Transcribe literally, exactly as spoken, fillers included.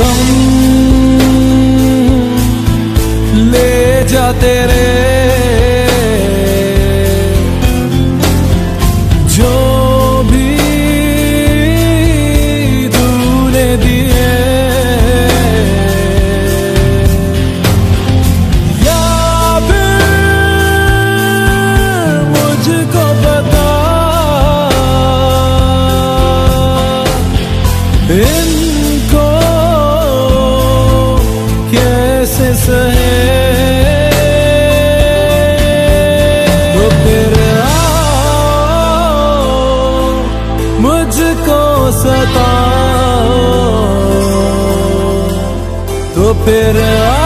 गम ले जा तेरे जो भी तूने दिए, या फिर मुझको बता इनको कैसे सहे। तो फिर आओ मुझको सताओ, तो फिर आओ